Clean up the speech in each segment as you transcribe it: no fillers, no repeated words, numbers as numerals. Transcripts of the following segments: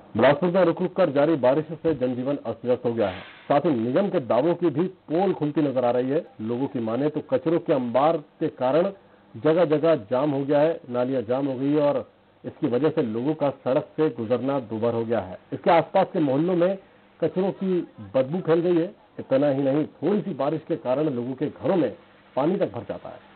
बिलासपुर में रुक रुक कर जारी बारिश से जनजीवन अस्त व्यस्त हो गया है। साथ ही निगम के दावों की भी पोल खुलती नजर आ रही है। लोगों की माने तो कचरों के अंबार के कारण जगह जगह जाम हो गया है, नालियां जाम हो गई है और इसकी वजह से लोगों का सड़क से गुजरना दूभर हो गया है। इसके आसपास के मोहल्लों में कचरों की बदबू फैल गई है। इतना ही नहीं, थोड़ी सी बारिश के कारण लोगों के घरों में पानी तक भर जाता है।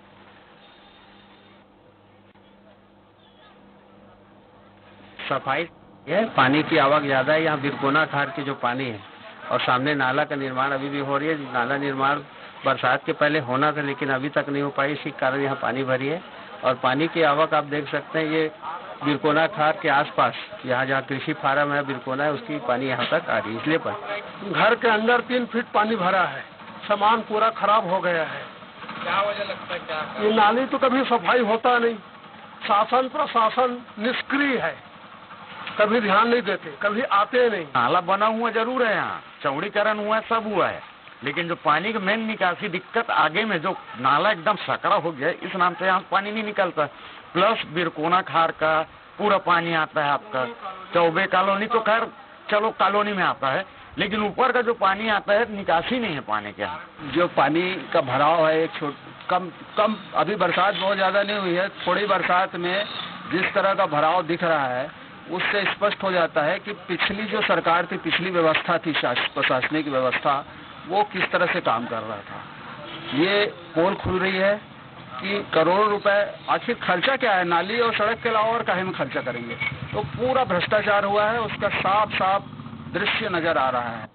सफाई है, पानी की आवक ज्यादा है। यहाँ बिरकोना खार की जो पानी है और सामने नाला का निर्माण अभी भी हो रही है। नाला निर्माण बरसात के पहले होना था लेकिन अभी तक नहीं हो पाई, इसी कारण यहाँ पानी भरी है। और पानी की आवक आप देख सकते हैं, ये बिरकोना खार के आसपास यहाँ जहाँ कृषि फार्म है बिरकोना है, उसकी पानी यहाँ तक आ रही है। इसलिए पर घर के अंदर 3 फीट पानी भरा है, सामान पूरा खराब हो गया है। क्या वजह लगता है? क्या ये नाली तो कभी सफाई होता नहीं, शासन प्रशासन निष्क्रिय है, कभी ध्यान नहीं देते, कभी आते नहीं। नाला बना हुआ जरूर है, यहाँ चौड़ीकरण हुआ है, सब हुआ है, लेकिन जो पानी का मेन निकासी दिक्कत आगे में जो नाला एकदम सकरा हो गया है, इस नाम से यहाँ पानी नहीं निकलता। प्लस बिरकोना खार का पूरा पानी आता है आपका चौबे कॉलोनी, तो खैर चलो कॉलोनी में आता है, लेकिन ऊपर का जो पानी आता है निकासी नहीं है पानी के यहाँ। जो पानी का भराव है एक कम अभी बरसात बहुत ज्यादा नहीं हुई है, थोड़ी बरसात में जिस तरह का भराव दिख रहा है उससे स्पष्ट हो जाता है कि पिछली जो सरकार थी, पिछली व्यवस्था थी प्रशासनिक व्यवस्था, वो किस तरह से काम कर रहा था। ये पोल खुल रही है कि करोड़ों रुपए आखिर खर्चा क्या है, नाली और सड़क के अलावा और काहे में खर्चा करेंगे। तो पूरा भ्रष्टाचार हुआ है, उसका साफ साफ दृश्य नजर आ रहा है।